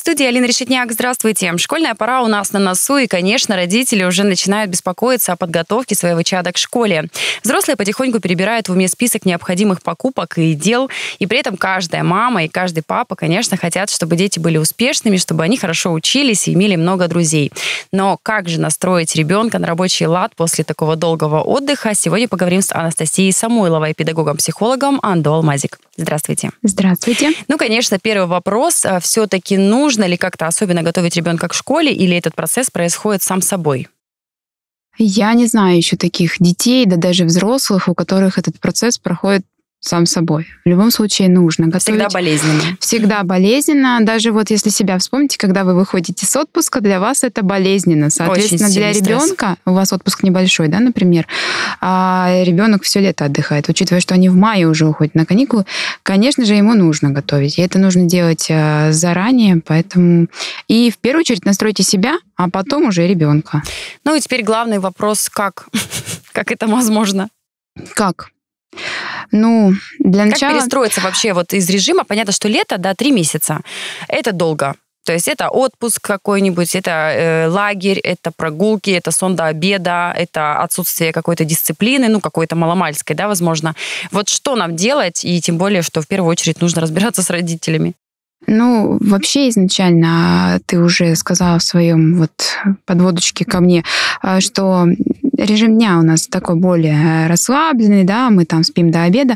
студии Алина Решетняк. Здравствуйте. Школьная пора у нас на носу, и, конечно, родители уже начинают беспокоиться о подготовке своего чада к школе. Взрослые потихоньку перебирают в уме список необходимых покупок и дел, и при этом каждая мама и каждый папа, конечно, хотят, чтобы дети были успешными, чтобы они хорошо учились и имели много друзей. Но как же настроить ребенка на рабочий лад после такого долгого отдыха? Сегодня поговорим с Анастасией Самойловой, педагогом-психологом АНДО «Алмазик». Здравствуйте. Здравствуйте. Ну, конечно, первый вопрос. Все-таки нужно ли как-то особенно готовить ребенка к школе, или этот процесс происходит сам собой? Я не знаю еще таких детей, да даже взрослых, у которых этот процесс проходит сам собой. В любом случае нужно готовить. Всегда болезненно. Всегда болезненно. Даже вот если себя вспомните, когда вы выходите с отпуска, для вас это болезненно. Соответственно, для ребенка, у вас отпуск небольшой, да, например, а ребенок все лето отдыхает. Учитывая, что они в мае уже уходят на каникулы, конечно же, ему нужно готовить. И это нужно делать заранее, поэтому... И в первую очередь настройте себя, а потом уже ребенка. Ну и теперь главный вопрос, как? Как это возможно? Как? Ну, для начала... Как перестроиться вообще вот из режима? Понятно, что лето, да, 3 месяца. Это долго. То есть это отпуск какой-нибудь, это лагерь, это прогулки, это сон до обеда, это отсутствие какой-то дисциплины, ну, какой-то маломальской, да, возможно. Вот что нам делать? И тем более, что в первую очередь нужно разбираться с родителями. Ну, вообще изначально ты уже сказала в своем вот подводочке ко мне, что режим дня у нас такой более расслабленный, да, мы там спим до обеда.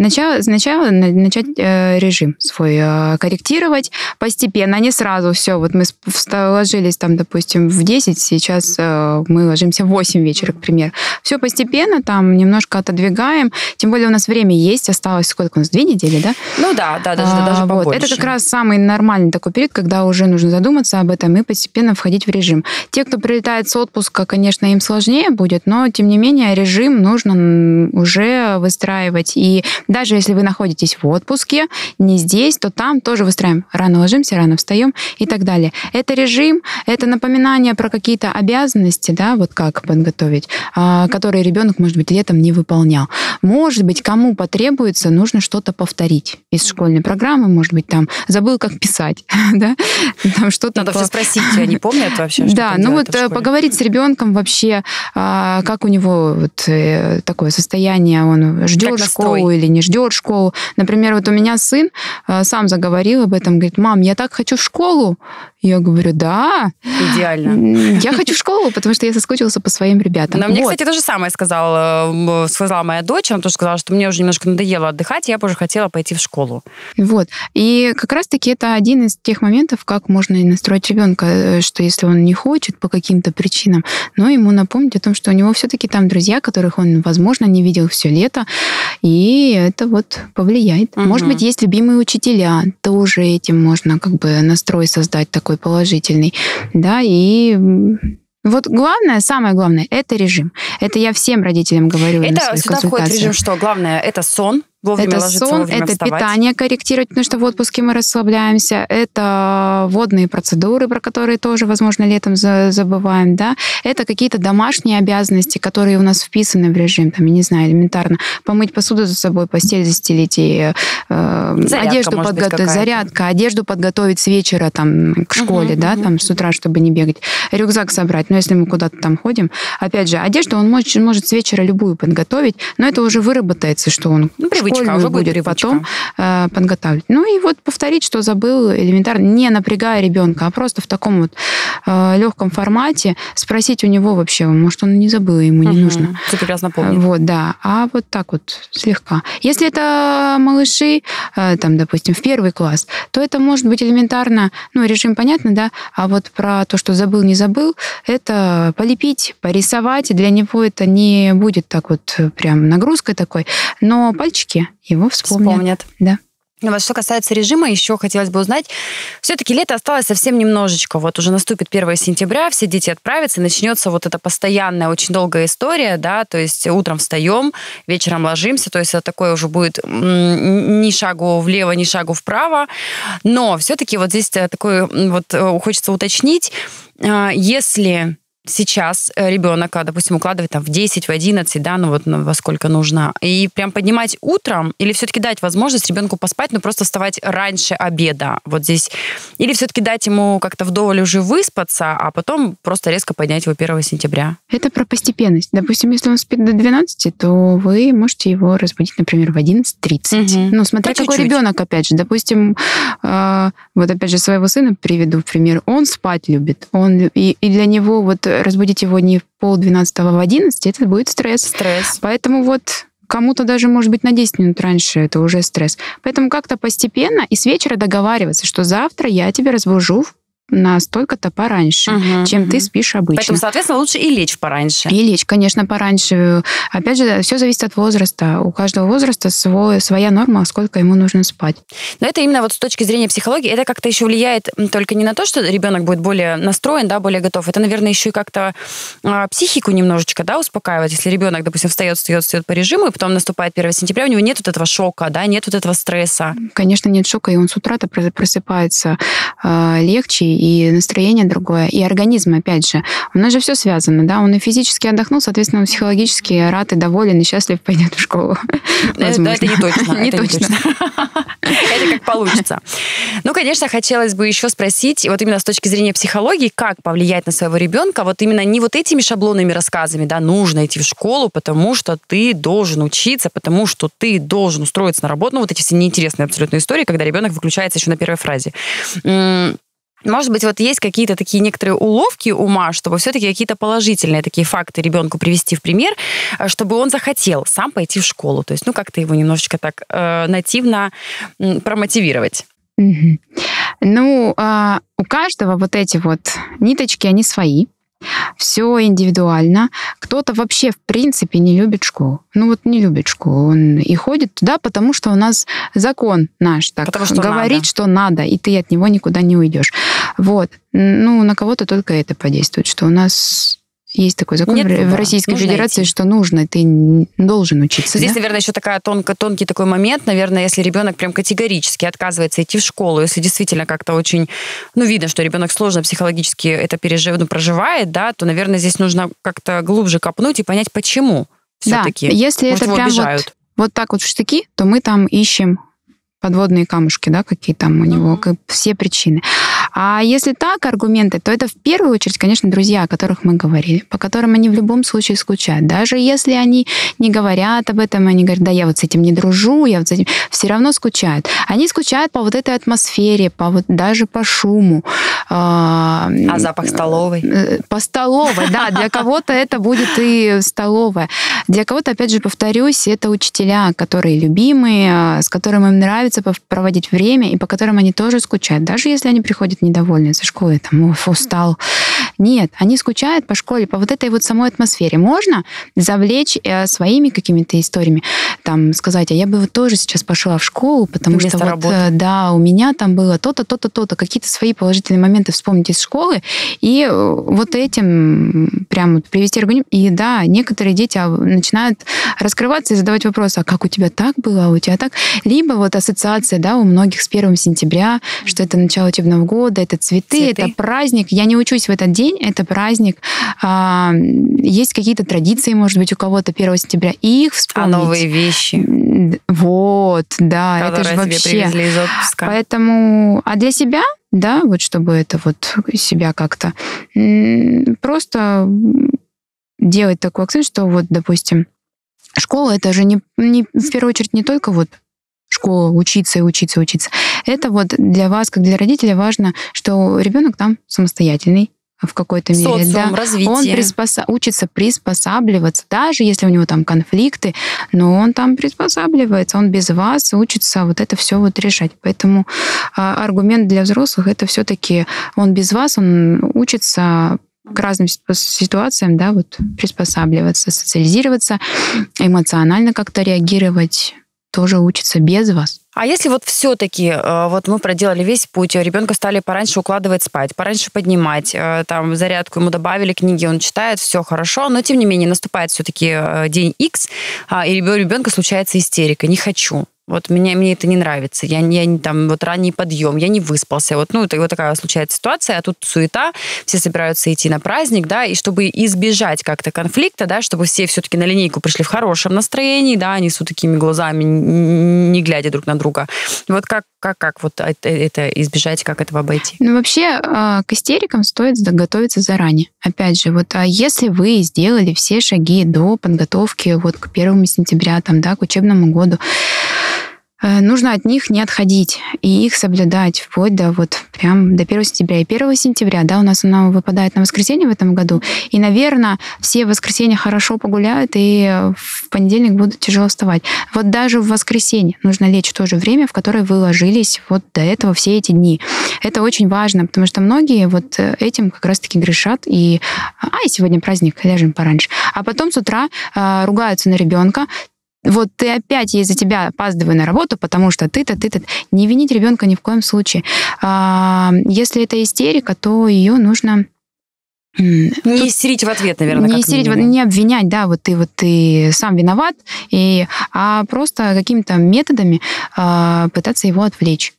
Сначала начать режим свой корректировать постепенно, не сразу все. Вот мы ложились там, допустим, в 10, сейчас мы ложимся в 8 вечера, к примеру. Все постепенно там немножко отодвигаем. Тем более у нас время есть, осталось сколько у нас, 2 недели, да? Ну да, даже побольше. Вот. Это как раз самый нормальный такой период, когда уже нужно задуматься об этом и постепенно входить в режим. Те, кто прилетает с отпуска, конечно, им сложнее будет, но, тем не менее, режим нужно уже выстраивать. И даже если вы находитесь в отпуске, не здесь, то там тоже выстраиваем. Рано ложимся, рано встаем и так далее. Это режим, это напоминание про какие-то обязанности, да, вот как подготовить, которые ребенок, может быть, летом не выполнял. Может быть, кому потребуется, нужно что-то повторить из школьной программы, может быть, там забыл, как писать, да? Там что-то... Надо все спросить, они помнят вообще, что да, ну вот поговорить с ребенком вообще, как у него вот такое состояние, он ждет школу или не ждет школу. Например, вот у меня сын сам заговорил об этом, говорит: мам, я так хочу в школу. Я говорю: да. Идеально. Я хочу в школу, потому что я соскучился по своим ребятам. Но мне, кстати, то же самое сказала моя дочь. Она тоже сказала, что мне уже немножко надоело отдыхать, я бы уже хотела пойти в школу. Вот. И как раз-таки это один из тех моментов, как можно и настроить ребенка, что если он не хочет по каким-то причинам, но ему напомнить о том, что у него все-таки там друзья, которых он, возможно, не видел все лето, и это вот повлияет. Угу. Может быть, есть любимые учителя, тоже этим можно как бы настрой создать такой положительный, да, и вот главное, самое главное, это режим. Это я всем родителям говорю на своих консультациях. Это сюда входит режим, что главное, это сон, вовремя ложиться, сон, вовремя это вставать. Питание корректировать, потому что в отпуске мы расслабляемся. Это водные процедуры, про которые тоже, возможно, летом забываем, да. Это какие-то домашние обязанности, которые у нас вписаны в режим, там, я не знаю, элементарно помыть посуду за собой, постель застелить, и одежду подготовить, зарядка, одежду подготовить с вечера там к школе, да, там с утра, чтобы не бегать, рюкзак собрать. Но если мы куда-то там ходим, опять же, одежду он может с вечера любую подготовить, но это уже выработается, что он уже будет потом подготавливать. Ну и вот повторить, что забыл элементарно, не напрягая ребенка, а просто в таком вот легком формате спросить у него вообще, может, он не забыл, ему не нужно. Ты прекрасно помнишь. Вот, да. А вот так вот слегка. Если это малыши, там, допустим, в 1 класс, то это может быть элементарно, ну, режим понятно, да, а вот про то, что забыл, не забыл, это полепить, порисовать. Для него это не будет так вот прям нагрузкой такой, но пальчики его вспомнят. Да. Вот что касается режима, еще хотелось бы узнать, все-таки лето осталось совсем немножечко. Вот уже наступит 1 сентября, все дети отправятся, и начнется вот эта постоянная, очень долгая история, да, то есть утром встаем, вечером ложимся, то есть это такое уже будет ни шагу влево, ни шагу вправо. Но все-таки вот здесь такое вот хочется уточнить, если сейчас ребенок, допустим, укладывать там в 10, в 11, да, ну вот во сколько нужно, и прям поднимать утром, или все-таки дать возможность ребенку поспать, но просто вставать раньше обеда, вот здесь, или все-таки дать ему как-то вдоволь уже выспаться, а потом просто резко поднять его 1 сентября? Это про постепенность. Допустим, если он спит до 12, то вы можете его разбудить, например, в 11:30. Ну, смотря какой ребенок, опять же. Допустим, вот опять же своего сына приведу в пример. Он спать любит. И для него вот разбудить его не в 10:30, в 11, это будет стресс. Поэтому вот кому-то даже, может быть, на 10 минут раньше это уже стресс. Поэтому как-то постепенно и с вечера договариваться, что завтра я тебя разбужу на столько-то пораньше, чем ты спишь обычно. Поэтому, соответственно, лучше и лечь пораньше. И лечь, конечно, пораньше. Опять же, все зависит от возраста. У каждого возраста своя норма, сколько ему нужно спать. Но это именно вот с точки зрения психологии, это как-то еще влияет только не на то, что ребенок будет более настроен, да, более готов. Это, наверное, еще и как-то психику немножечко, да, успокаивать. Если ребенок, допустим, встает по режиму, и потом наступает 1 сентября, у него нет вот этого шока, да, нет вот этого стресса. Конечно, нет шока, и он с утра-то просыпается легче, и настроение другое, и организм, опять же. У нас же все связано, да, он и физически отдохнул, соответственно, он психологически рад и доволен, и счастлив пойдет в школу. Это не точно. Не точно. Это как получится. Ну, конечно, хотелось бы еще спросить, вот именно с точки зрения психологии, как повлиять на своего ребенка, вот именно не вот этими шаблонными рассказами, да, нужно идти в школу, потому что ты должен учиться, потому что ты должен устроиться на работу, ну, вот эти все неинтересные абсолютно истории, когда ребенок выключается еще на первой фразе. Может быть, вот есть какие-то такие некоторые уловки ума, чтобы все-таки какие-то положительные такие факты ребенку привести в пример, чтобы он захотел сам пойти в школу. То есть, ну, как-то его немножечко так нативно промотивировать. Ну, у каждого вот эти вот ниточки, они свои. Все индивидуально. Кто-то вообще, в принципе, не любит школу. Ну вот не любит школу. Он и ходит туда, потому что у нас закон наш так говорит, что надо, и ты от него никуда не уйдешь. Вот. Ну, на кого-то только это подействует, что у нас есть такой закон в Российской Федерации, что нужно, ты должен учиться. Здесь, да? наверное, еще тонкий такой момент, наверное, если ребенок прям категорически отказывается идти в школу, если действительно как-то очень, ну, видно, что ребенок сложно психологически это проживает, да, то, наверное, здесь нужно как-то глубже копнуть и понять, почему все-таки. Да, если может, это прям вот так вот в штыки, то мы там ищем подводные камушки, да, какие там у него, все причины. А если так, аргументы, то это в первую очередь, конечно, друзья, о которых мы говорили, по которым они в любом случае скучают. Даже если они не говорят об этом, они говорят, да, я вот с этим не дружу, я вот с этим... Все равно скучают. Они скучают по вот этой атмосфере, даже по шуму. А запах столовой? По столовой, да. Для кого-то это будет и столовая. Для кого-то, опять же, повторюсь, это учителя, которые любимые, с которыми им нравится проводить время, и по которым они тоже скучают. Даже если они приходят недовольные со школы, там, устал. Нет, они скучают по школе, по вот этой вот самой атмосфере. Можно завлечь своими какими-то историями, там, сказать, а я бы вот тоже сейчас пошла в школу, потому что вот, да, у меня там было то-то, то-то, то-то, какие-то свои положительные моменты вспомнить из школы, и вот этим прям привести аргумент. И да, некоторые дети начинают раскрываться и задавать вопросы, а как у тебя так было, а у тебя так? Либо вот ассоциация, да, у многих с 1 сентября, что это начало учебного года, это цветы, это праздник. Я не учусь в этот день, это праздник. Есть какие-то традиции, может быть, у кого-то 1 сентября, и их вспомнить. А новые вещи. Вот, да, это же вообще. Привезли из отпуска. Поэтому, а для себя, да, вот чтобы это вот себя как-то просто делать такой акцент, что вот, допустим, школа, это же не в первую очередь не только вот школа, учиться и учиться, учиться. Это вот для вас, как для родителя, важно, что ребенок там самостоятельный в какой-то мере. Социум, да? развитие. Он учится приспосабливаться, даже если у него там конфликты, но он там приспосабливается, он без вас учится вот это все вот решать. Поэтому аргумент для взрослых — это все-таки он без вас, он учится к разным ситуациям, да, вот приспосабливаться, социализироваться, эмоционально как-то реагировать, тоже учится без вас. А если вот все-таки вот мы проделали весь путь, ребенка стали пораньше укладывать спать, пораньше поднимать, там зарядку ему добавили, книги он читает, все хорошо, но тем не менее наступает все-таки день X, и у ребенка случается истерика, не хочу. Вот мне это не нравится. Я не там вот ранний подъем, я не выспался. Вот, ну, вот такая случается ситуация, а тут суета, все собираются идти на праздник, да, и чтобы избежать как-то конфликта, да, чтобы все все-таки на линейку пришли в хорошем настроении, да, не с вот такими глазами, не глядя друг на друга. Вот как вот это избежать, как этого обойти? Ну, вообще, к истерикам стоит готовиться заранее. Опять же, вот если вы сделали все шаги до подготовки вот к 1 сентября, там, да, к учебному году, нужно от них не отходить и их соблюдать вплоть до вот прям до 1 сентября. И 1 сентября, да, у нас оно выпадает на воскресенье в этом году. И, наверное, все в воскресенье хорошо погуляют, и в понедельник будут тяжело вставать. Вот даже в воскресенье нужно лечь в то же время, в которое вы ложились вот до этого все эти дни. Это очень важно, потому что многие вот этим как раз-таки грешат. И сегодня праздник, ляжем пораньше. А потом с утра ругаются на ребенка. Вот ты опять из-за тебя опаздывай на работу, потому что ты-то. Не винить ребенка ни в коем случае. Если это истерика, то ее нужно... Не истерить в ответ, наверное. Не истерить, не обвинять, да, вот ты сам виноват, а просто какими-то методами пытаться его отвлечь,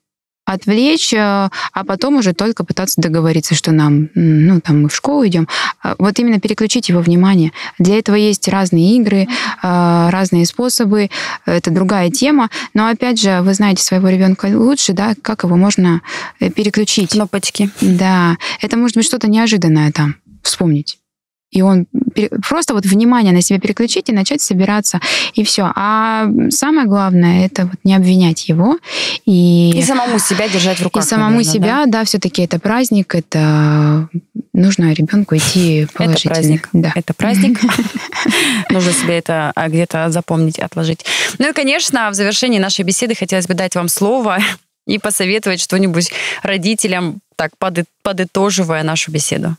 а потом уже только пытаться договориться, что нам, там мы в школу идем. Вот именно переключить его внимание. Для этого есть разные игры, разные способы, это другая тема. Но опять же, вы знаете своего ребенка лучше, да, как его можно переключить. Кнопочки. Да, это может быть что-то неожиданное там, вспомнить. И он просто вот внимание на себя переключить и начать собираться, и все. А самое главное, это вот не обвинять его. И самому себя держать в руках. И самому наверное, себя, да, все-таки это праздник, это нужно ребенку идти положительно. Это праздник. Да. Это праздник. Нужно себе это где-то запомнить, отложить. Ну и, конечно, в завершении нашей беседы хотелось бы дать вам слово и посоветовать что-нибудь родителям, так подытоживая нашу беседу.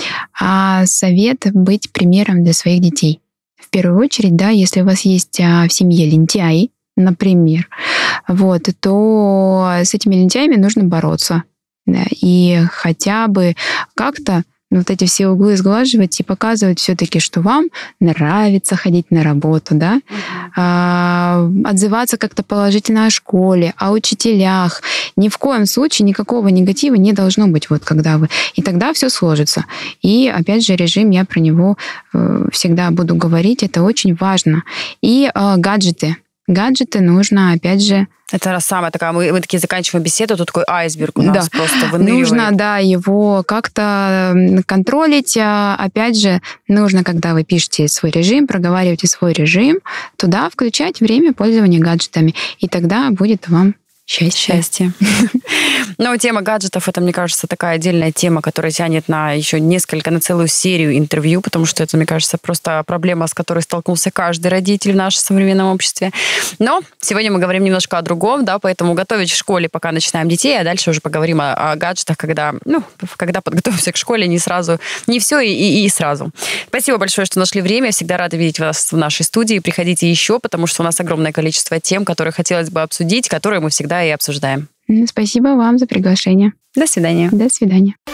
Совет быть примером для своих детей. В первую очередь, да, если у вас есть в семье лентяи, например, вот, то с этими лентяями нужно бороться. Да, и хотя бы как-то вот эти все углы сглаживать и показывать все-таки, что вам нравится ходить на работу, да, отзываться как-то положительно о школе, о учителях. Ни в коем случае никакого негатива не должно быть, вот когда вы. И тогда все сложится. И опять же режим, я про него всегда буду говорить, это очень важно. И гаджеты. Гаджеты нужно, опять же... Это самая такая, мы такие заканчиваем беседу, тут такой айсберг у нас просто выныривает. Нужно, да, его как-то контролить. Опять же, нужно, когда вы пишете свой режим, проговариваете свой режим, туда включать время пользования гаджетами. И тогда будет вам счастье. Но тема гаджетов, это, мне кажется, такая отдельная тема, которая тянет на целую серию интервью, потому что это, мне кажется, просто проблема, с которой столкнулся каждый родитель в нашем современном обществе. Но сегодня мы говорим немножко о другом, да, поэтому готовить в школе, пока начинаем детей, а дальше уже поговорим о гаджетах, когда подготовимся к школе, не все и сразу. Спасибо большое, что нашли время. Всегда рада видеть вас в нашей студии. Приходите еще, потому что у нас огромное количество тем, которые хотелось бы обсудить, которые мы всегда и обсуждаем. Спасибо вам за приглашение. До свидания. До свидания.